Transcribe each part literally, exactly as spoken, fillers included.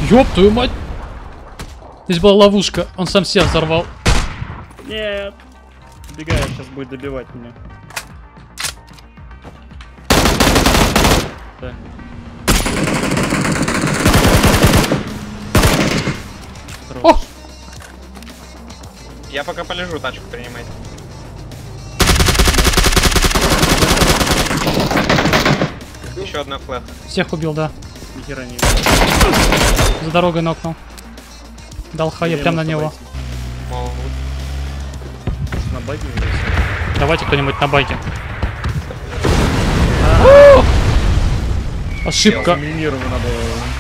Ёб твою мать! Здесь была ловушка, он сам себя взорвал. Нет! Убегаю, сейчас будет добивать меня. Да. О! Я пока полежу, тачку принимайте. Еще одна флэш. Всех убил, да. Нихера не За дорогой нокнул. Дал хае прям на него. Могут. На байке. Давайте кто-нибудь на байке. Ошибка. Заминировано надо.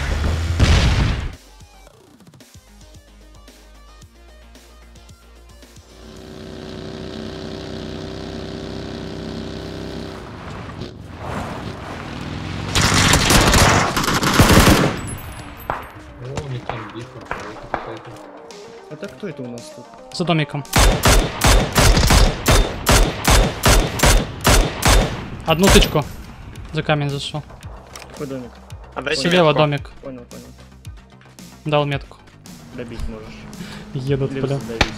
Это кто это у нас тут? За домиком. Одну тычку. За камень зашел. Какой домик? Отдайте Слева метку. домик. Понял, понял. Дал метку. Добить можешь. Едут, Либо бля. задавить.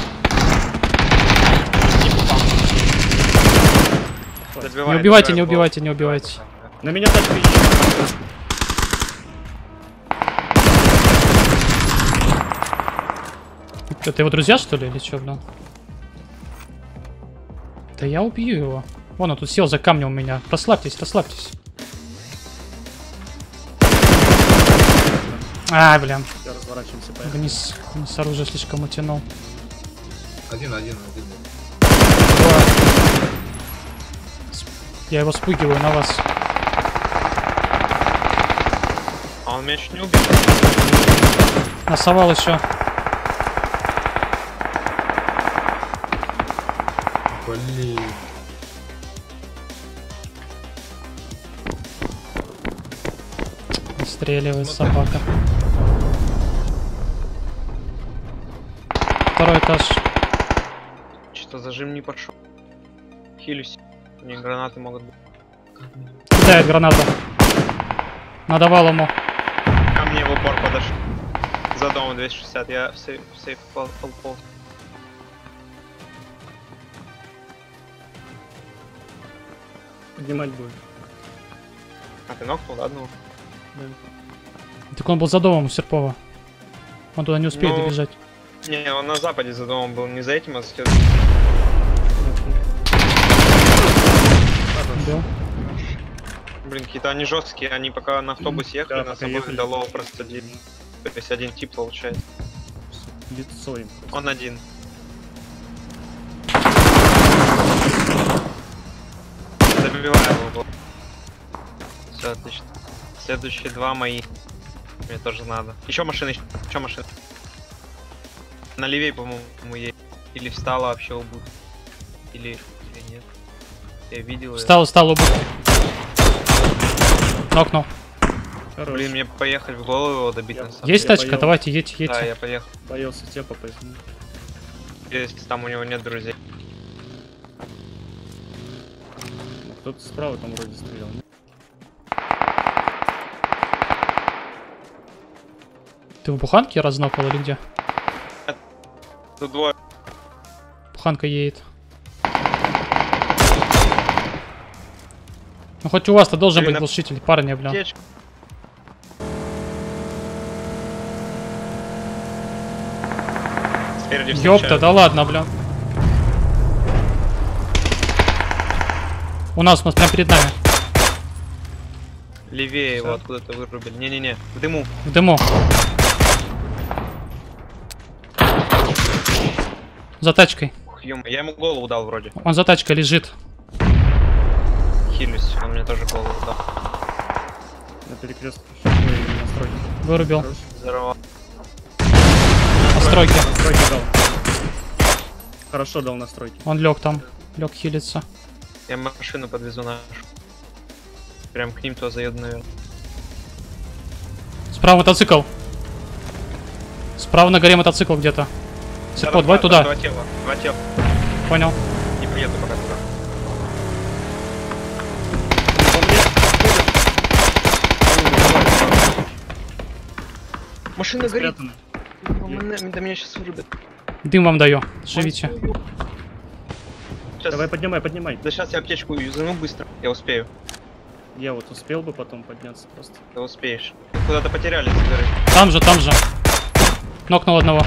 Добивай, Не убивайте, добивай, не пол. убивайте, не убивайте. На меня тачка ищет. Это его друзья, что ли, или что, блин? Да я убью его. Вон он тут сел за камнем у меня. Расслабьтесь, расслабьтесь. А, блин. Все, разворачиваемся, поехали. Вниз, вниз оружие слишком утянул. Один, один, один. Я его спугиваю на вас. А он меня чуть не убил. Насовал еще. Блин. Стреливает собака. Второй этаж. Что-то зажим не пошел. Хилюсь. У них гранаты могут быть. Кидает гранату. Надавал ему. Ко мне в упор подошел. За домом двести шестьдесят. Я в сейф, в сейф пол, пол, пол. Поднимать будет. А ты нокнул, да, одного? Так он был за домом у Серпова. Он туда не успеет Ну, добежать. Не, он на западе за домом был. Не за этим, а за тем. Убил. Блин, какие-то они жесткие. Они пока на автобусе ехали, Да, на пока собой ехали. до лоу просто один. То есть один тип получается. Лицо им. Он один. Добиваю его. Все, отлично. Следующие два мои. Мне тоже надо. Еще машины, еще машины. На левее, по-моему, есть. Или встала вообще убут. Или, или нет. Я видел её. Встал, встал у будки. Нокнул. Хорош. Блин, мне поехать в голову его добить Я- на самом Есть Я тачка, поел. давайте, едьте, деле. Да, едьте. я поехал. Боялся тебя попасть. Если там у него нет друзей. Кто-то справа там вроде стрелял. нет? Ты в буханке разнокал или где? Тут двое. Буханка едет. Ну хоть у вас-то должен Или быть на- глушитель, парни, бля. Аптечка. Спереди Ёпта, встречают. да ладно, бля. У нас, у нас прям перед нами. Левее его откуда-то вырубили. Не-не-не, в дыму. В дыму. За тачкой. Ух, ё-моё, я ему голову дал вроде. Он за тачкой лежит. Хилюсь, он мне тоже голову дал. На перекрестке. Ой, настройки. Вырубил. Хорош. Здорово. Настройки. Настройки дал. Хорошо дал настройки. Он лег там. Лег хилиться. Я машину подвезу нашу. Прям к ним то заеду, наверное. Справа мотоцикл. Справа на горе мотоцикл где-то. Серпо, давай туда. Два тела, два тела. Понял. Не поеду пока туда. Машина горит. Спрятаны. Меня- Да меня сейчас вырубят. Дым вам даю. Живите. Сейчас, Давай, поднимай, поднимай. да сейчас я аптечку юзану быстро. Я успею. Я вот успел бы потом подняться просто. Ты успеешь. Куда-то потеряли с горы. Там же, там же. Нокнул одного.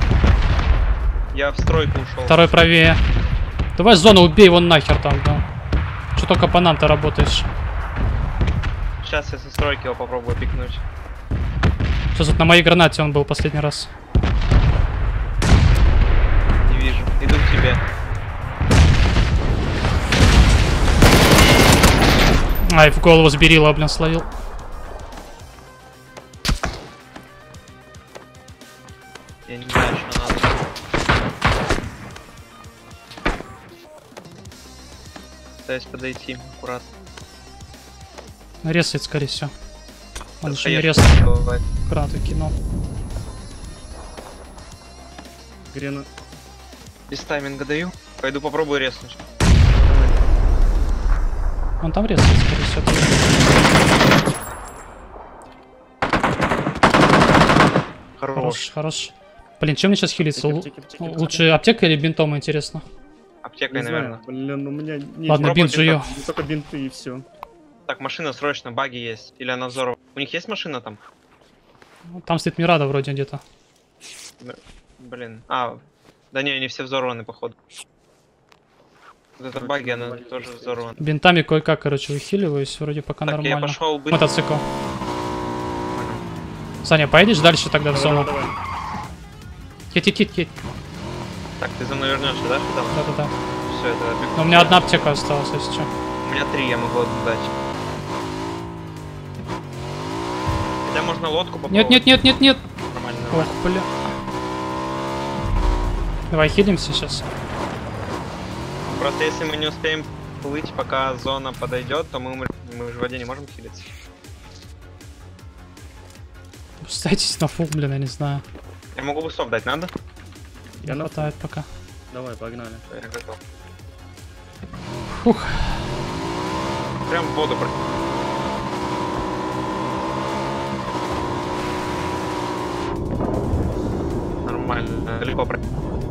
Я в стройку ушел. Второй правее. Давай зону убей вон нахер там, да. Что только по нам-то работаешь? Сейчас я со стройки его попробую пикнуть. Сейчас вот на моей гранате он был последний раз. Не вижу. Иду к тебе. Ай, в голову сберила, блин, словил. Я не знаю, что надо. Пытаюсь подойти аккуратно. Резает, скорее всего. Он Да, еще не конечно, резал. бывает. Гранату кинул. Грена. Без тайминга даю. Пойду попробую резнуть. Он там резает, скорее всего. Хорош. Хорош, хорош. Блин, чем мне сейчас хилиться? Аптеки, Лу- аптеки, аптеки, аптеки. Лучше аптека или бинтом, интересно? Аптека, Не наверное. знаю, блин, у меня нет. Ладно, попробуй бинт жую. Не только бинты и все. Так, машина срочно, баги есть. Или она взорвана. У них есть машина там? Там стоит Мирада вроде где-то. Блин. А, да не, они все взорваны, походу. Вот эта Короче, баги, она баги тоже стоит. взорвана. Бинтами кое-как, короче, выхиливаюсь. Вроде пока Так, я нормально. пошел быстро. Мотоцикл. Саня, поедешь дальше тогда в зону? Давай, давай. Едь, едь, едь, едь. Так, ты за мной вернешься, да, сюда? Да-да-да. Все, это я бегу. Но у меня одна аптека осталась, если что. У меня три, я могу отдать. Хотя можно лодку попробовать. Нет, нет, нет, нет, нет. Нормально, Ох, нормально. бля. Давай хилимся сейчас. Просто если мы не успеем плыть, пока зона подойдет, то мы, умрем. Мы же в воде не можем хилиться. Ставьтесь на фул, блин, я не знаю. Я могу бустов дать, надо? Я Не на хватает пока. Давай, погнали. Я готов. Фух. Прям в воду. про- Нормально. Далеко про...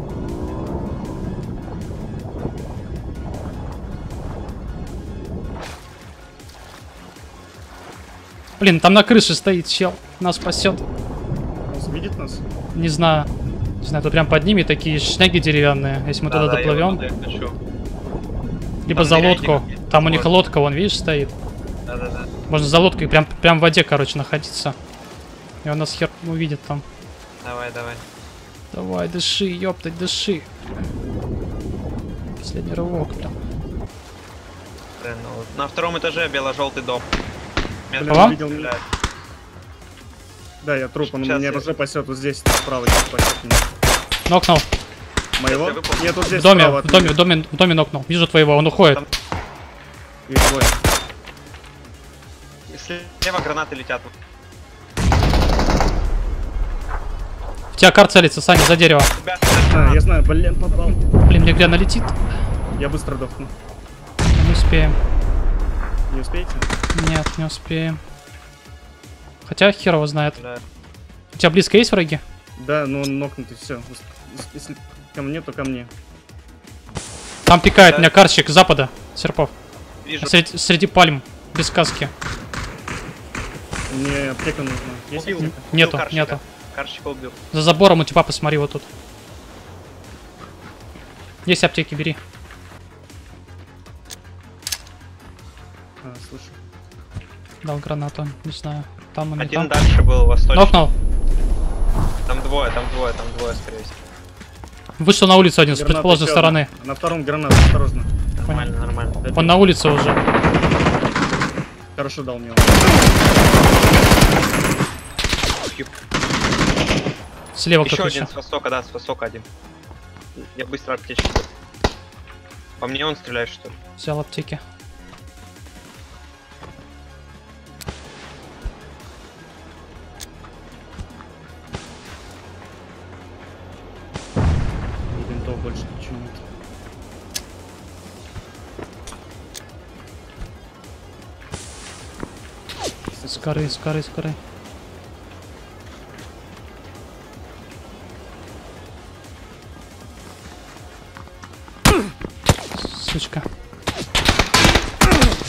Блин, там на крыше стоит чел. Нас спасет. Он видит нас? Не знаю. Не знаю, тут прям под ними такие шняги деревянные. Если мы Да, туда да, я доплывем. вот туда и хочу. Либо Там за ныряйте лодку. как-нибудь. Там у них Вот. лодка, вон, видишь, стоит. Да-да-да. Можно за лодкой прям, прям в воде, короче, находиться. И он нас хер увидит там. Давай, давай. Давай, дыши, ёптать, дыши. Последний рывок, блин. Блин, ну вот. На втором этаже бело-желтый дом. Меня Блин, Вам? видел меня. стреляют. Да, я труп, он Сейчас меня я- уже пасет вот здесь, справа сейчас пасет меня. Нокнул. Моего? я выполню. Нет, вот здесь В доме, справа в от доме, меня. в доме, в доме нокнул. Вижу твоего, он уходит. Там- И двое. Слева гранаты летят. В тебя кар целится, Саня, за дерево. Ребят, А, я знаю, блин, попал. Блин, мне где она летит? Я быстро дохну. Не успеем. Не успеете? Нет, не успеем. Хотя хер его знает. да. У тебя близко есть враги? Да, но он нокнутый, все. Если ко мне, то ко мне. Там пикает Да. меня карщик с запада, Серпов. Вижу. Среди, среди пальм, без каски. Мне аптека нужна. Есть Убил. аптека? Нету, Карщика. нету. Карщика убил. За забором у тебя посмотри вот тут. Есть аптеки, бери. А, слышу. Дал гранату, не знаю. Там он Один там. дальше был, восточный. Нокнул. Там двое, там двое, там двое, скорее всего. Вышел на улицу один с Граната противоположной еще стороны. одна. На втором граната, осторожно. Нормально, нормально. Он на улице уже. Хорошо дал мне. Слева Еще кто-то один еще. с востока, да, с востока один. Я быстро аптечку. По мне он стреляет, что ли? Взял аптеки. И винтов больше ничего нет. С коры, с коры, с коры.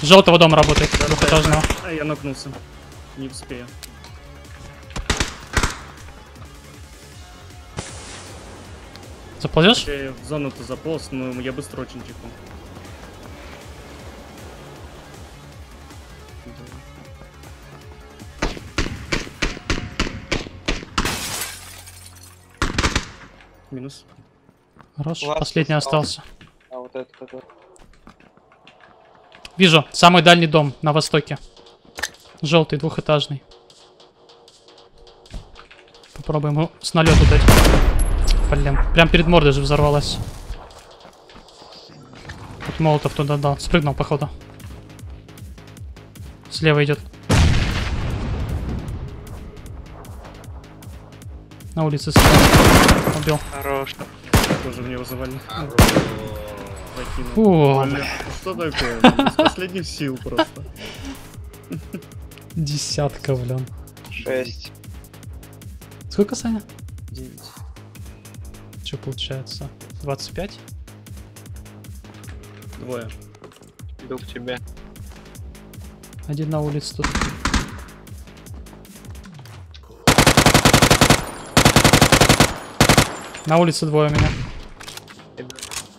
С желтого дома работает, двухэтажного. А, я нокнулся. Не успею. Заползешь? Я в зону-то заполз, но я быстро очень теку. Минус. Хорош, Ласт последний остался. остался. А вот это который. Вижу, самый дальний дом на востоке. Желтый, двухэтажный. Попробуем его с налету дать. Блин, прям перед мордой же взорвалась. Вот молотов туда дал. Спрыгнул, походу. Слева идет. На улице слева. Убил. Хорош. Тоже в него завалил. Хорош. Закинул. Фу, Блин, что такое? блин, Из последних сил просто. десятка, блин. Шесть. Сколько, Саня? девять. Что получается? двадцать пять? Двое. Иду к тебе. Один на улице тут. На улице двое у меня. Иду.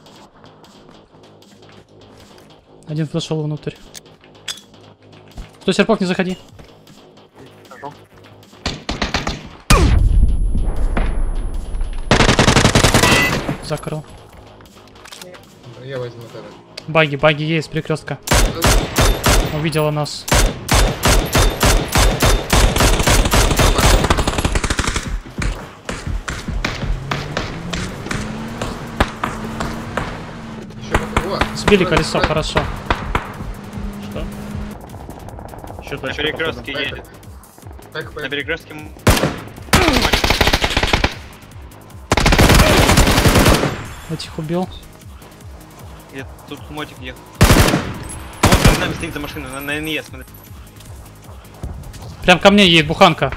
Один зашел внутрь. Стой, Серпов, не заходи. Хожу. Закрыл. Я возьму тогда. Баги, баги есть, перекрестка. Увидела нас. Еще какого? Сбили колесо, хорошо. Что? Еще На тачка, перекрестке походу. едет. Так, На перекрестке. м- Этих убил. Где тут мотик ехал. Вот перед нами стоит за машиной, на, на эн е, смотри. Прям ко мне едет буханка.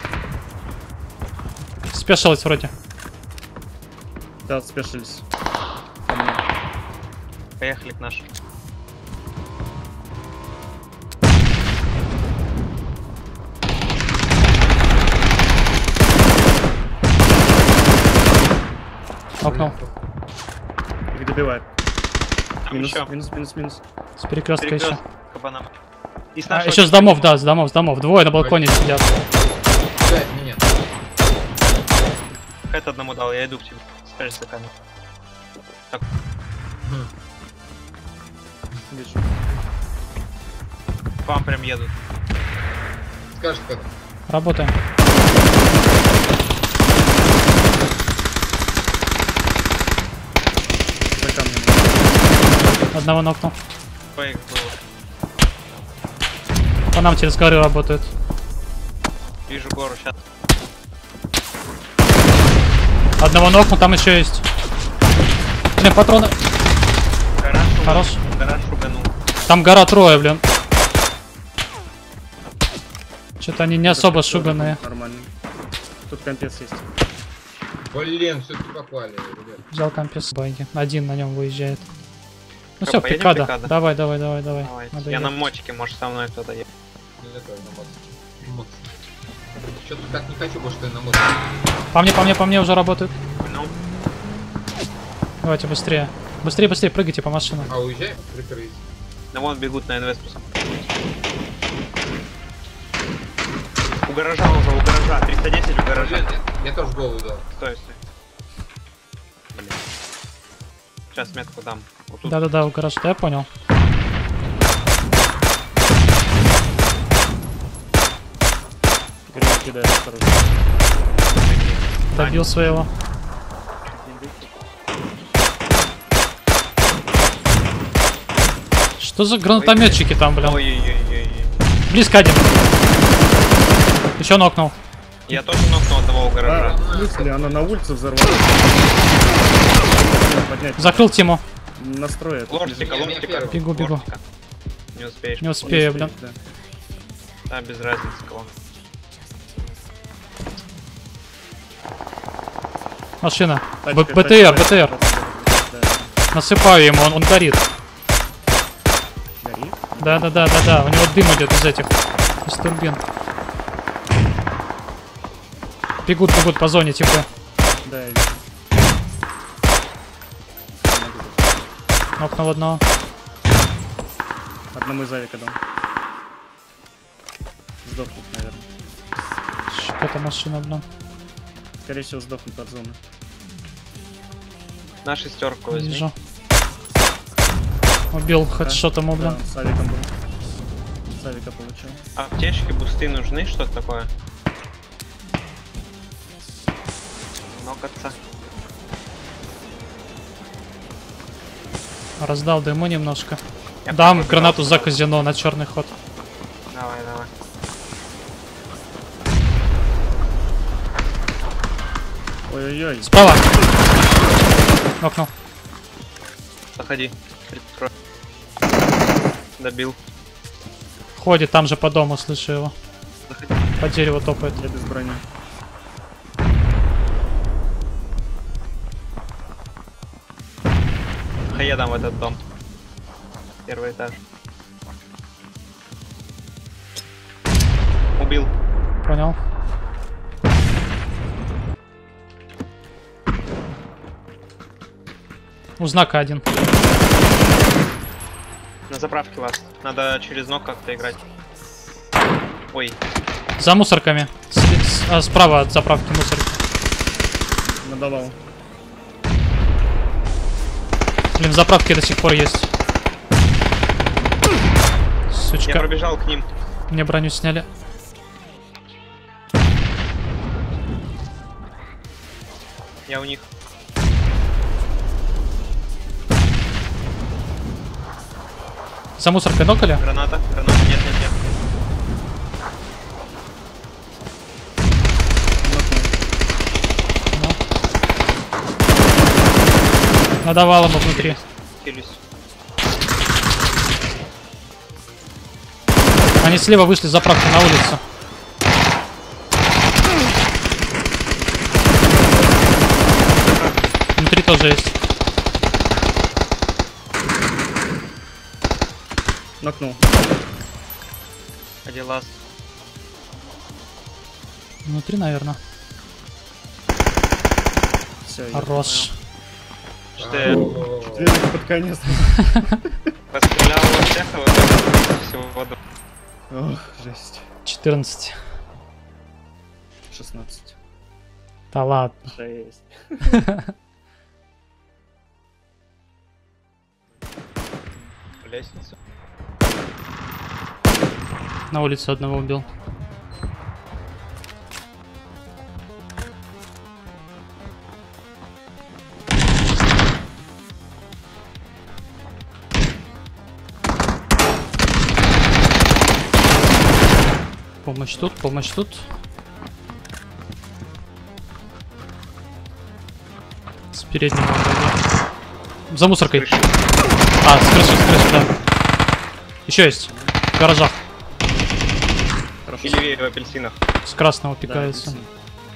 Спешилась вроде. Да, спешились. Ко мне. Поехали к нашим. Окнул. Их добивает. Там Минус, еще. минус, минус, минус. С перекрестка еще. Перекресток кабана. И с А, нашего еще с домов, да, с домов, с домов. Двое на балконе сидят. Пять, нет. Это одному дал, я иду к тебе. Скажи за камеру. Вижу. К вам прям едут. Скажешь, как? Работаем. За камнем. Одного нокнул. Двоих было. По нам через горы работают. Вижу гору, сейчас. Одного нокнул, там еще есть. Блин, патроны. Гараж шуганул. Хорош. Гараж шуганул. Там гора трое, блин. Что-то они не особо шуганые. Нормально. Тут компец есть. Блин, все-таки попали, ребят. Взял компес баги. Один на нем выезжает. Ну Что, все, поедем пикада. пикада? Давай, давай, давай, давай. Давайте. Надо Я на ехать. мотике, может со мной кто-то едет. Не готов на мод. Мод. Что-то так не хочу, больше что на мод. По мне, по мне, по мне уже работают. Ну, Давайте быстрее. Быстрее, быстрее, прыгайте по машинам. А уезжай, прикрыть. да вон бегут на инвестусом. У гаража уже, у гаража. триста десять у гаража. Блин, я, я тоже голову дал. Стой, стой. Блин. Сейчас метку дам. Вот тут. Да-да-да, у гаража, я понял. Грязь кидает осторожно. Добил своего. Что за гранатометчики там, блин? Ой-ой-ой-ой. Близко один. Еще нокнул. Я тоже нокнул одного у А, гаража. в смысле, она на улице взорвалась. Поднять. Закрыл Тиму. Настрой это. Лорстика, Я- я лорстика. первый. Бегу, бегу. Лорстика. Не успеешь. Не успею, блин. Да. Да, без разницы кого. Машина. Тачка, Б- БТР, тачка, БТР. тачка, да. Насыпаю ему, он, он горит. Гори. Да-да-да-да-да, у него дым идет из этих, из турбин. Бегут, бегут по зоне, типа. Да, я вижу. Окно одного. Одному из авика дам. Сдохнут, наверное. Что-то машина, блин. Скорее всего, сдохнут от зоны. На шестерку возьми. Вижу. Убил хедшотом, блин. Да, с авиком был. С авика получил. Аптечки, бусты нужны, что-то такое? Нокаться. Раздал дыму немножко. Я Дам пробовал гранату за сразу. казино на черный ход. Давай, давай. Ой-ой-ой. Справа! Окно. Заходи. Прикрой. Добил. Ходит там же по дому, слышу его. Заходи. По дереву топает. Я без брони. А я дам в этот дом. Первый этаж. Убил. Понял. У знака один. На заправке вас. Надо через ног как-то играть. Ой. За мусорками. С- с- а, справа от заправки мусорки. Надавал. Блин, в заправке до сих пор есть. Я Сучка. пробежал к ним. Мне броню сняли. Я у них. За мусоркой нокали? Граната. Граната. Нет, нет, нет. Ну. Надавал ему внутри. Хилюсь. Они слева вышли с заправки на улицу. Внутри тоже есть. Нокнул. Один ласт. Внутри, наверное. Все, Хорош. Что я под конец. пострелял во всех, а вот всего воду. Ох, жесть. четырнадцать. шестнадцать. Да ладно. шесть. Лестницу. На улице одного убил. Помощь тут, помощь тут. С переднего. угла. За мусоркой. Крыша. А, с крыши, с крыши, да. Еще есть. В гаражах. Хорошо. И левее в апельсинах. С красного Да, пикается. апельсин.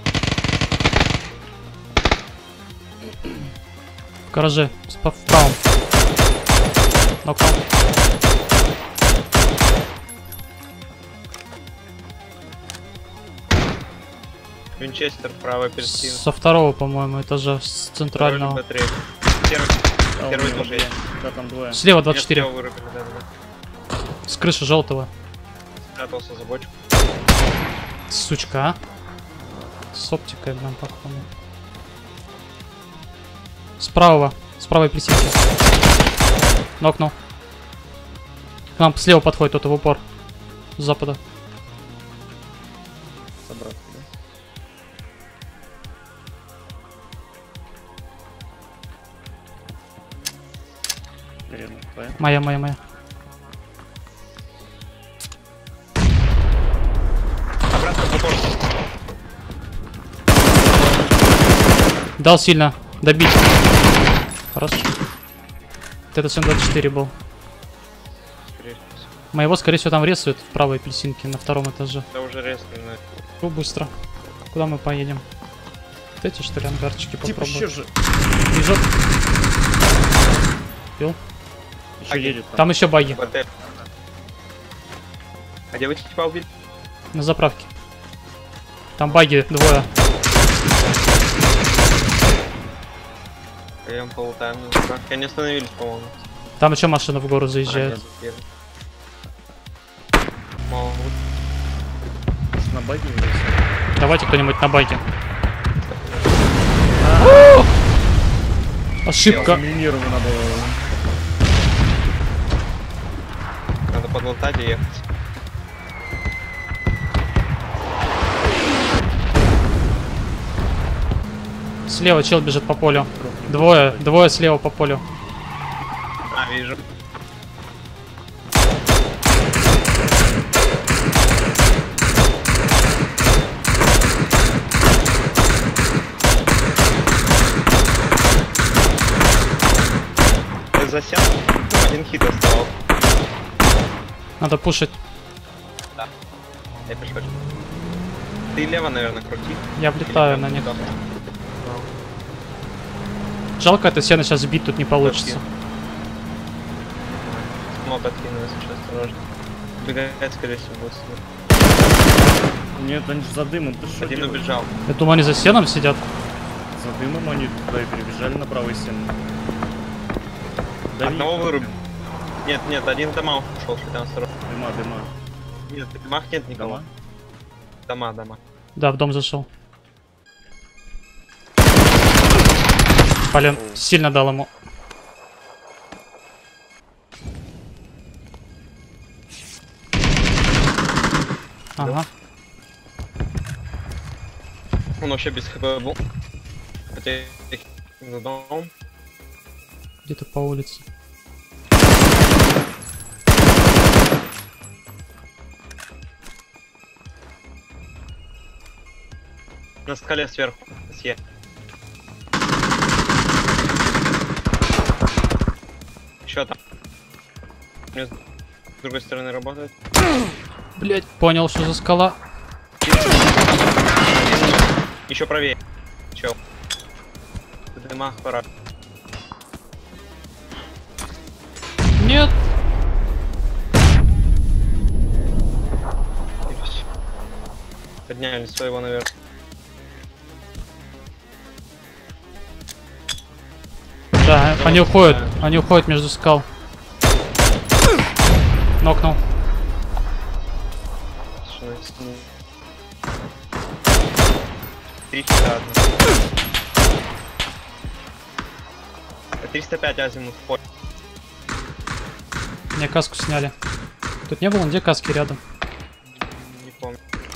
В гараже. Спа- В правом. Нокнул. Винчестер, правый апельсин. Со второго, по-моему, этажа. С центрального. Второй, либо третий. Первый, Да, первый у него тоже есть. двое. Да, там двое. Слева двадцать четыре. Меня слева вырубили, да, да, С крыши желтого. да. Спрятался за бочку. Сучка, а? С оптикой нам походу. Справа. Справа апельсин. Нокнул. К нам слева подходит кто-то в упор. С запада. Собраться, да? Наверное, твоя. Моя, моя, моя. Обратно в упор. Дал сильно. Добить. Хорошо. Вот это семь двадцать четыре был. Скорее всего. Моего, скорее всего, там рисуют в правой апельсинке на втором этаже. Да уже резко, но... Ну, быстро. Куда мы поедем? Вот эти, что ли, ангарчики Типа попробуем? еще же. Бежит. Бил. Еще Окей. едет. Там. Там еще баги. БТ. А где вы типа убили? На заправке. Там баги двое. Пойдем полутаем на заправке. Они остановились, по-моему. Там еще машина в гору заезжает. Могут. На баге есть. Давайте кто-нибудь на баге. Ошибка. Заминировано было. Надо подлатать и ехать. Слева чел бежит по полю. Двое, двое слева по полю. А, вижу. Ты засел? Один хит оставал. Надо пушить. Я пишу. Ты лево, наверное, крути. Я влетаю на них. Жалко, это сено сейчас сбить тут не получится. Смог откинул, если сейчас осторожно. Бегать, скорее всего, будет. Нет, они же за дымом, ты что Один делаешь? убежал. Я думаю, они за стеном сидят. За дымом они туда и перебежали на правый стену. Дави Одного их. вырубил. Нет, нет, один в дома ушел, что там осторожно. Дыма, дыма. Нет, в домах нет никого. Дома? Дома, дома. Да, в дом зашел. Блин, сильно дал ему. Ага. Он вообще без хп был. Хотя их за домом. Где-то по улице. На скале сверху. Съе. Еще там. С другой стороны работает. Блять, понял, что за скала. Еще правее. Чел. В дымах пора. Нет. Подняли своего наверх. Да, они уходят. Они уходят между скал. Нокнул. Три хита одна. триста пять азимут в поле. Мне каску сняли. Тут не было, где каски рядом? Не помню.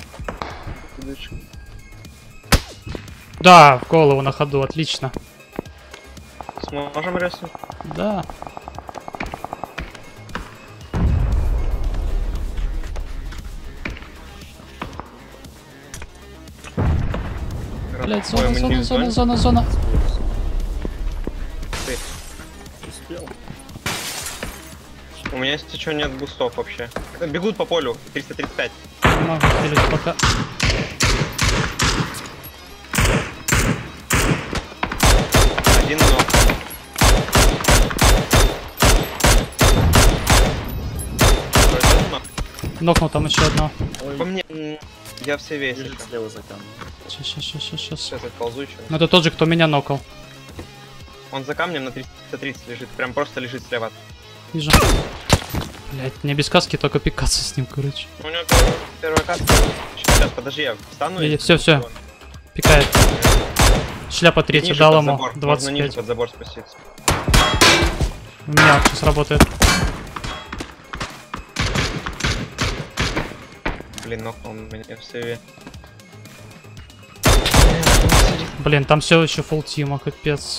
Да, в голову на ходу, отлично. Сможем резнуть? Да. Блять, зона, Ой, мы зона, не в зона, зоне. зона, зона. Успел. У меня, если что, нет бустов вообще. Бегут по полю. триста тридцать пять. Не могу хилить пока. Один ног. Второй тоже ног. Нокнул там еще одно. Ой, По мне, м, я все весь. лежит слева за камнем. Сейчас, сейчас, сейчас, сейчас. Сейчас отползу еще. Ну это тот же, кто меня нокал. Он за камнем на триста тридцать лежит. Прям просто лежит слева. Вижу. Блять, мне без каски только пикаться с ним, короче. У него первая, первая каска. Сейчас, подожди, я встану. Видит, всё, всё. Пикает. Шляпа третья, Ниже дал под ему забор. Можно двадцать ниже пять. под забор спуститься. У меня сейчас работает. Блин, нокнул меня в сейве. Блин, там все еще фулл тима, капец.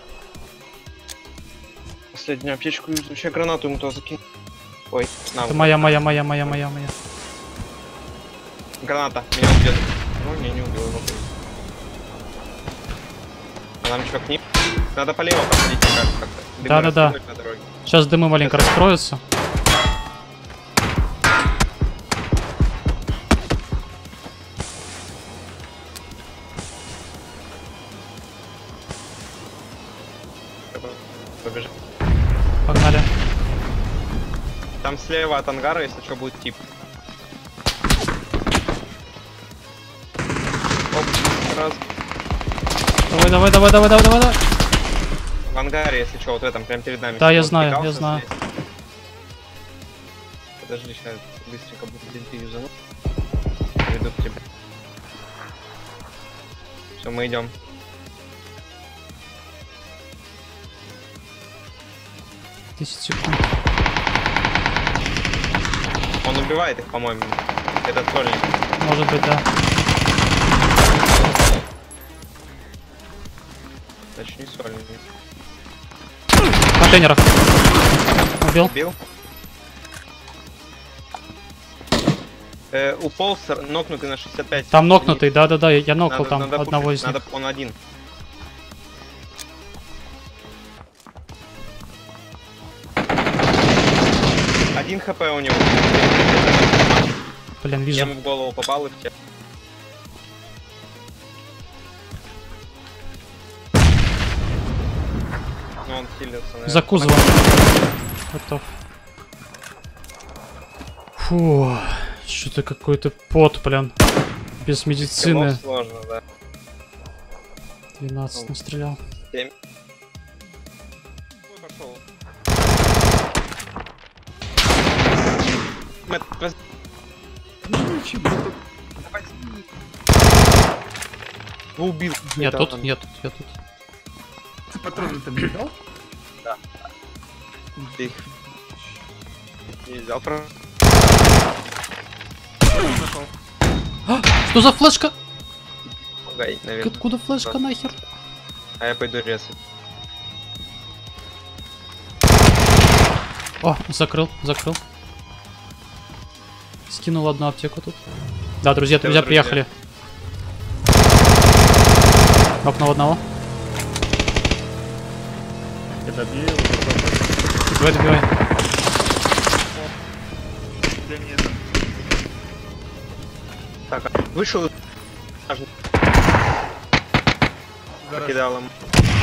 Последнюю аптечку юзаю. Вообще гранату ему туда закинь. Ой, на. Это моя, моя, моя, моя, моя, моя. Граната. Меня убьет. Ну, не, не убил его. А нам что, к ним? Надо полево подходить, мне кажется, как-то. Дымы Да-да-да. раскинуть на дороге. Сейчас дымы маленько раскроются. Побежим. Погнали. Там слева от ангара, если что, будет тип. Давай, давай, давай, давай, давай, давай, давай. В ангаре, если что, вот в этом, прям перед нами. Да, я Он знаю, втыкался я знаю. здесь. Подожди, сейчас быстренько буду бинты юзану. Веду к тебе. Все, мы идем. десять секунд. Он убивает их, по-моему. Этот сольник. Может быть, да. Значит, не сольник. В контейнерах. Убил. Убил. Э, уполз, нокнутый на шестьдесят пять. Там нокнутый, да-да-да, я нокнул Надо- там надо одного пушить, из них. надо, он один. Один хп у него. Блин, Я вижу. ему в голову попал и в те. Ну он хилится, наверное. За кузовом. Готов. Фу, что-то какой-то пот, блин. Без медицины. Скиллов сложно, да. двенадцать настрелял. семь. Ой, пошел. Мэтт, воз- Давай. Вы убил. Я Это тут, он. я тут, я тут. Ты патроны-то мне дал? Ты их не взял, про... Что за флешка? Пугай, наверное. Откуда флешка нахер? А я пойду резать. О, закрыл, закрыл. Скинул одну аптеку тут. Да, друзья, Всё, друзья, друзья. приехали. Окно одного. Я добью. Давай, добивай. Для меня это... Так, а вышел. Покидал ему.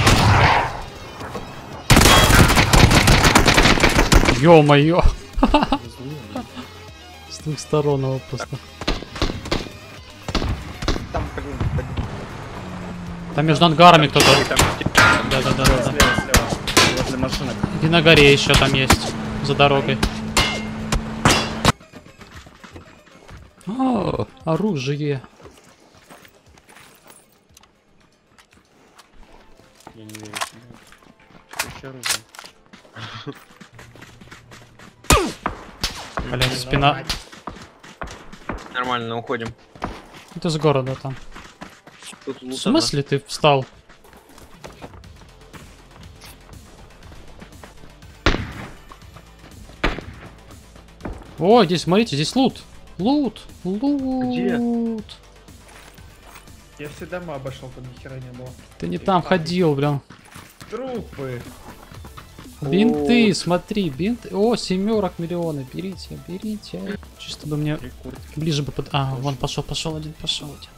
Ё-моё. С двух сторон его просто. Там, блин, Там между ангарами кто-то. там Да-да-да. Слева, слева. Возле машинок. И на горе еще там есть. За дорогой. О, оружие. Я не верю. Что еще оружие? Блин, спина. нормально, уходим. Это с города там. Тут В лутано. смысле ты встал? О, здесь, смотрите, здесь лут. Лут. Лут. Где? Я все дома обошел, там ни хера не было. Ты не там ходил, блин. Трупы. Бинты, смотри, бинты. О, семерок миллионы. Берите, берите. Чисто бы мне ближе бы под. А, вон пошел, пошел один, пошел один.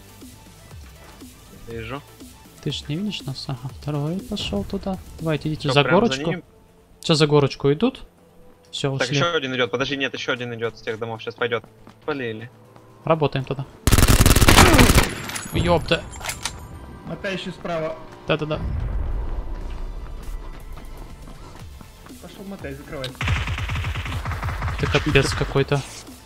Вижу. Ты ж не видишь нас? Ага, второй пошел туда. Давайте идите Всё, за прям горочку. ним. Сейчас за горочку идут. Все, Так, ушли. еще один идет. Подожди, нет, еще один идет с тех домов. Сейчас пойдет. Полили. Работаем туда. Ёпта. Опять еще справа. Да-да-да. Пошел мотай, закрывай. Ты капец какой-то.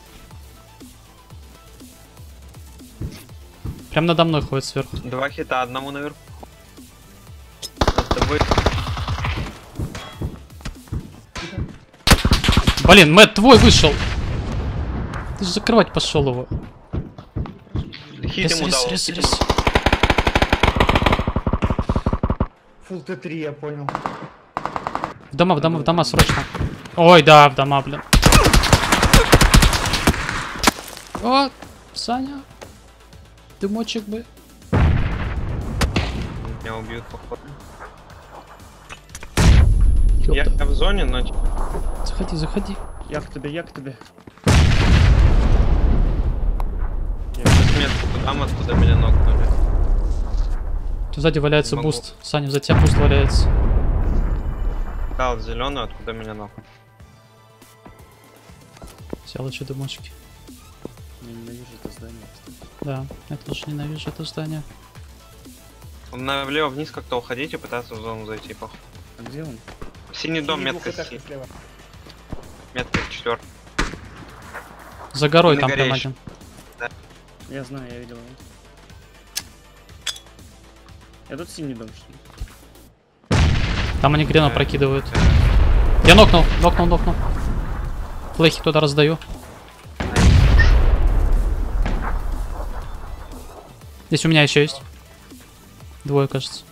Прям надо мной ходит сверху. Два хита, одному наверху. Над тобой. Блин, Мэтт твой вышел. Ты же закрывать пошел его. Хит Рез, ему рез, дал. рез, хит рез. ему- Фул Т три, я понял. В дома, в дома, в дома, срочно. Ой, да, в дома, блин. О, Саня. Дымочек бы. Меня убьют, походу. Ёпта. Я в зоне, но... Заходи, заходи. Я к тебе, я к тебе. Метку там, откуда меня нокнули. Тут сзади валяется Могу. буст. Саня, за тебя буст валяется. Дал зеленый, откуда меня ног. Взял еще дымочки. Я ненавижу это здание. Да, я тоже ненавижу это здание. Налево вниз как-то уходить и пытаться в зону зайти, похуй. А где он? Синий дом, Синий метка двухэтажка си. слева. Метка четвёр. За горой На там горе прям ещё. один. Я знаю, я видел его. Я тут синий дом, что ли? Там они грена Э, прокидывают. Я нокнул, нокнул, нокнул. Флехи туда раздаю. Здесь у меня еще есть. Двое, кажется.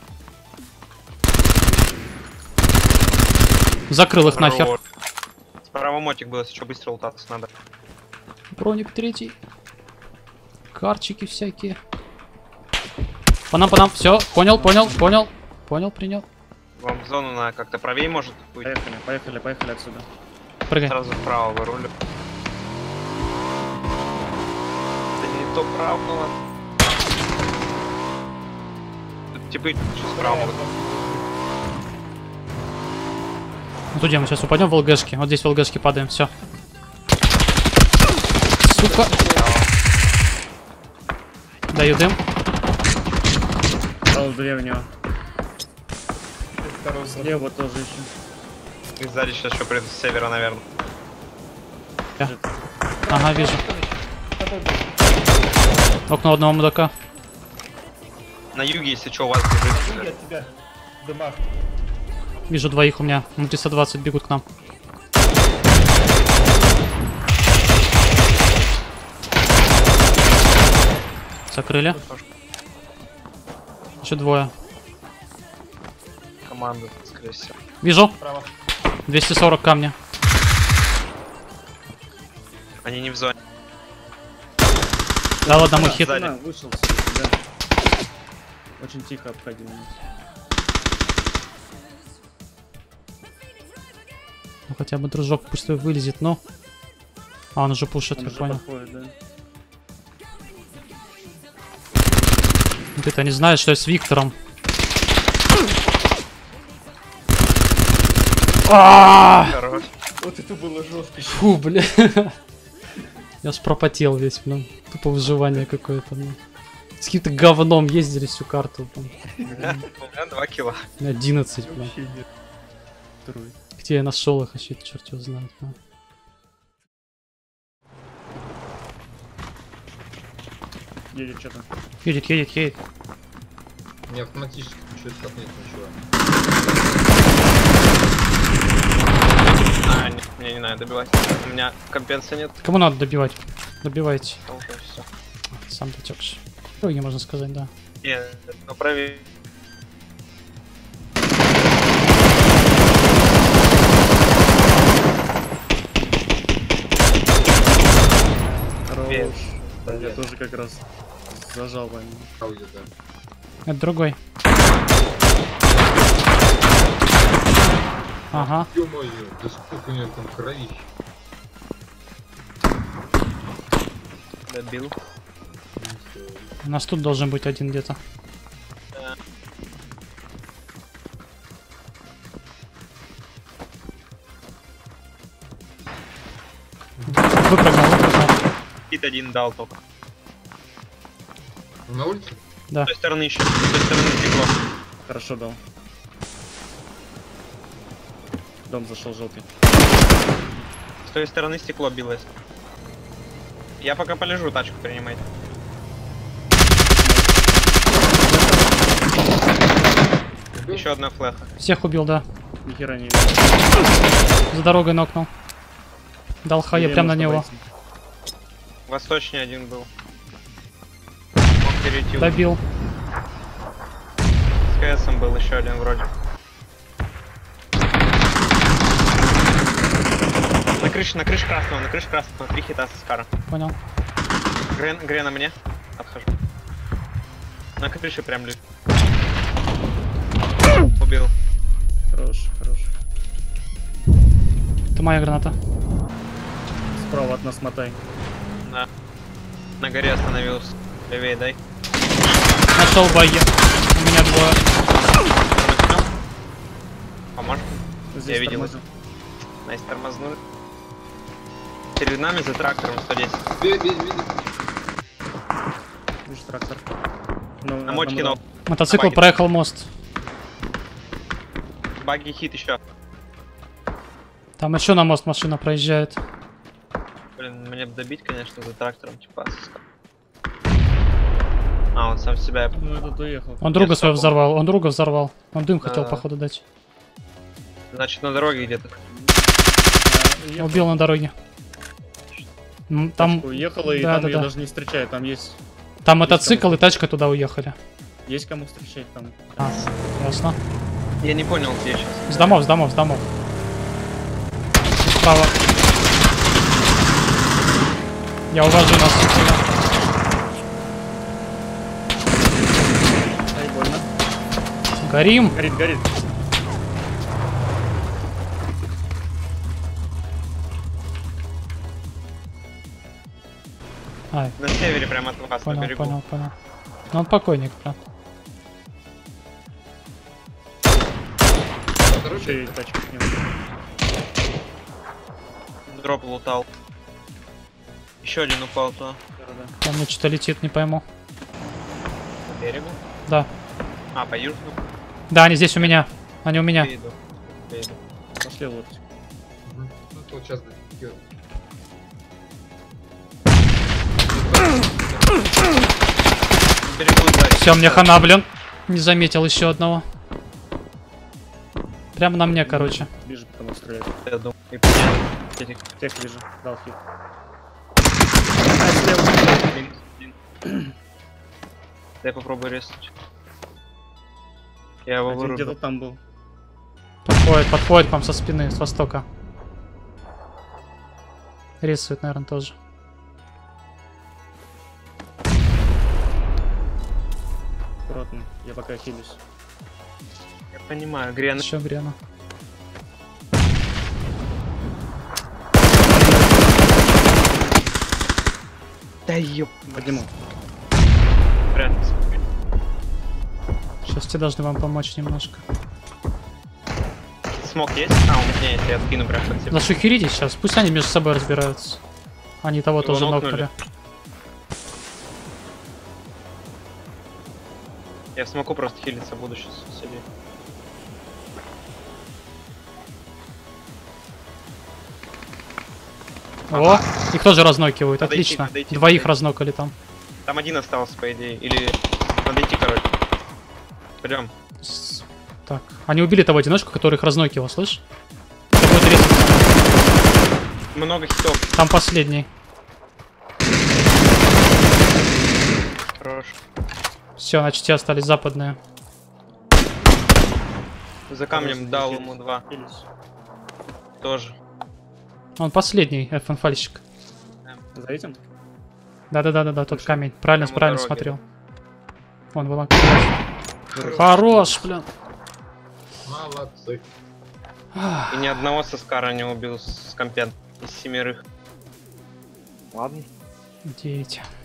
Закрыл их нахер. Хорош. Справа мотик был, если что, быстро лутаться надо. Броник третий. Карчики всякие. По нам, по нам. Все, понял, понял, понял. Понял, принял. Вам в зону надо как-то правее может быть. Поехали, поехали, поехали отсюда. Прыгай. Сразу вправо вырулю. Да не то право. Тут типы еще справа могут. Вот где мы сейчас упадем в ЛГшки. Вот здесь в ЛГшки падаем, все. Сука. Даю дым. Дал древнего. Второй зон. Слева тоже еще. И сзади сейчас еще придут с севера, наверное. Ага, вижу. Окно одного мудака. На юге, если что, у вас бежит. Иди от тебя. В дымах. Вижу двоих у меня. Внутри сто двадцать бегут к нам. Закрыли. Еще двое. Команда, скорее всего. Вижу. Справа. двести сорок камня. Они не в зоне. Дал одному хит. Сзади. На, вышел сюда, да. Очень тихо обходил нас. Ну хотя бы дружок пусть вылезет, но. А, он уже пушит, Он я уже понял. подходит, да. Вот это не знает, что я с Виктором. А! Хорош. Вот это было жестко. Фу, бля. Я аж пропотел весь, блин. Тупо выживание какое-то, блин. С каким-то говном ездили всю карту, блин. У меня два кило. У меня одиннадцать, блин. Вообще нет. Второй. Где я нашел их, вообще черт его знает, блин. Едет что-то. Едет, едет, едет. Не автоматически включается, как нет ничего. А, нет, мне не надо добивать. У меня компенса нет. Кому надо добивать? Добивайте. А уже все. Сам дотекший. Ой, можно сказать, да. Нет, ну правее. Хорош. Да, я тоже как раз зажал вами. Аудио, да. Это другой. Ага. Ё-моё, да сколько у него там кровища. Добил. У нас тут должен быть один где-то. Да. Выпрыгнул, выпрыгнул. Хит один дал только. На улице? Да. С той стороны еще. С той стороны стекло. Хорошо дал. Дом зашел желтый. С той стороны стекло билось. Я пока полежу, тачку принимать. Еще одна флеха. Всех убил, да. Нихера не видел. За дорогой нокнул. Дал хае Мне прям на нужно него. пойти. Восточный один был. Мог перейти. Добил. С КСом был еще один вроде. На крыше, на крыше красного, на крыше красного. Три хита с Скара. Понял. Грен, Грен на мне. Отхожу. На крыше прям лежит. Убил. Хорош, хорош. Это моя граната. Справа от нас мотай. На, на горе остановился. Левее дай. Нашел баги. У меня двое. Поможешь? Здесь видел. тормозил. Найс, тормознули. Перед нами за трактором сто десять. Бей, бей, бей. Вижу трактор. Ну, На мочке ног. Мотоцикл баги. проехал мост. Баги хит еще. Там еще на мост машина проезжает. Блин, мне бы добить, конечно, за трактором, типа. А, он сам себя... Ну, этот уехал. Он друга Я своего стопом. взорвал, он друга взорвал. Он дым хотел, Да. походу, дать. Значит, на дороге где-то. Да, уехал. Убил на дороге. М, Там, Тачка уехала, и да, там да, ее да. даже не встречают. Там есть, там мотоцикл и тачка туда уехали. есть кому встречать там. А, ясно. Я не понял, где сейчас. С домов, с домов, с домов. Справа. Я увожу нас. Ай, больно. Горим. Горит, горит. Ай, На севере прям от вас, на понял, берегу. понял, понял. Ну он покойник, прям. Еще и тачка к нему. Дроп лутал. Еще один упал то. Да-да-да. Там мне что-то летит, не пойму. По берегу. Да. А, по южному. Да, они здесь у меня. Они у меня. Выйду. Выйду. Пошли вот. Мгм. Ну, вот сейчас добегет. На берегу сзади. Все, мне хана, блин. Не заметил еще одного. Прямо на мне, короче. Ближе к тому стреляет. Я думаю. И по мне этих Тех вижу. Дал хит. минус один. Дай попробую резнуть. Я его Один где-то вырубил. там был. Подходит, подходит к вам со спины, с востока. Рисует, наверное, тоже. Аккуратно. Я пока хилюсь. Я понимаю, Грена. Еще Грена. Да ёп. Подниму. Прятаться. Сейчас те должны вам помочь немножко. Смог есть? А, у меня есть, я откину прям под себя. Зашухерите сейчас, пусть они между собой разбираются. Они того Его тоже нокнули. нокнули. Я смогу просто хилиться, буду сейчас себе. О, их тоже разнокивают, Надо идти, отлично. надо идти, Двоих надо идти. разнокали там. Там один остался, по идее. Или надо идти, короче. Пойдем. С- Так, они убили того одиночку, который их разнокивал, слышь? Это будет резать. Много хитов. Там последний. Хорош. Все, значит, те остались западные. За камнем дал ему два. Хилюсь. Тоже. Он последний, ф-фальщик. За этим? Да-да-да-да, тот камень. Правильно, Прямо у правильно дороги. смотрел. Вон, вон. Хорош, блин. Молодцы. И ни одного соскара не убил с компен из семерых. Ладно. Дети.